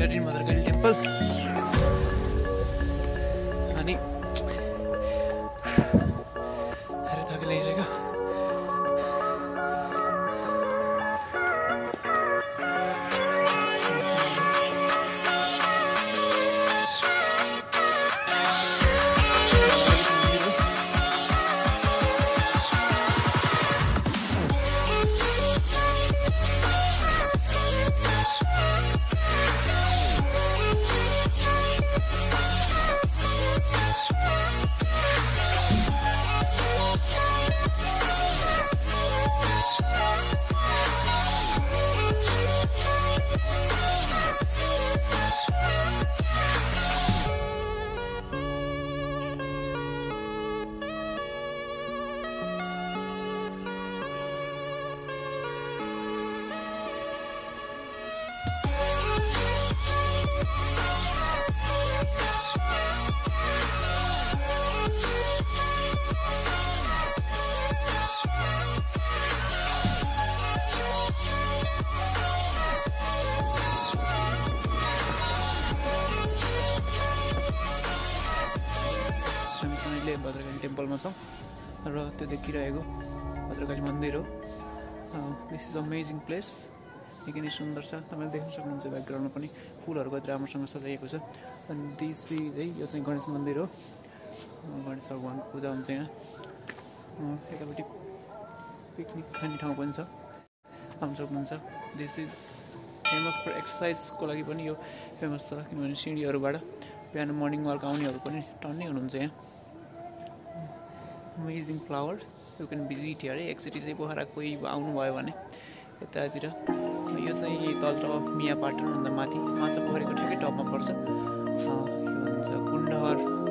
entered in Bhadrakaali temple. अनि धेरै थकी लागिसक्यो. Bhadrakaali टेम्पलमा छौँ र त्यो देखिरहेको भद्रकाली मन्दिर हो. This is amazing place. निकै नै सुन्दर छ. तपाईँले देख्न सक्नुहुन्छ ब्याकग्राउन्डमा पनि फुलहरू कति राम्रोसँग सजाइएको छ. अनि दिस है यो चाहिँ गणेश मन्दिर हो. गणेश भगवानको पूजा हुन्छ यहाँ. यतापट्टि पिकनिक खाने ठाउँ पनि छ. आउन सक्नुहुन्छ. दिस इज फेमस फर एक्सर्साइजको लागि पनि यो फेमस छ. किनभने सिँढीहरूबाट बिहान मर्निङ वाक आउनेहरू पनि टन्नै हुनुहुन्छ यहाँ. Amazing flower. You can visit here. एकचोटि चाहिँ पोखरा कोही आउनुभयो भने यतातिर यो चाहिँ तल मिया पाटनभन्दा माथि माछा पोखरीको ठ्याक्कै टपमा पर्छ. के भन्छ कुण्डहर